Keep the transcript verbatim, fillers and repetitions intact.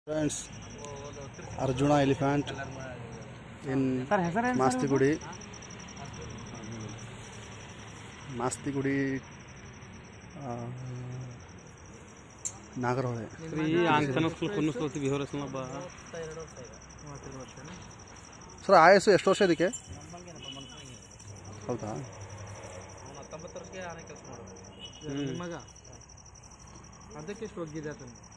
Friends, Arjuna elephant in Mastigudi. Mastigudi Nagarhole. Sir ಆಯಸ್ಸು ಎಷ್ಟು ವರ್ಷ ಇದಕ್ಕೆ? ಹೌದಾ? ಹತ್ತೊಂಬತ್ತು ವರ್ಷಕ್ಕೆ ಆನೆ ಕೆಲಸ ಮಾಡೋದು. ಮಗ ಅದಕ್ಕೆ ಎಷ್ಟು ಹೋಗಿದೆ ಅದನ್ನು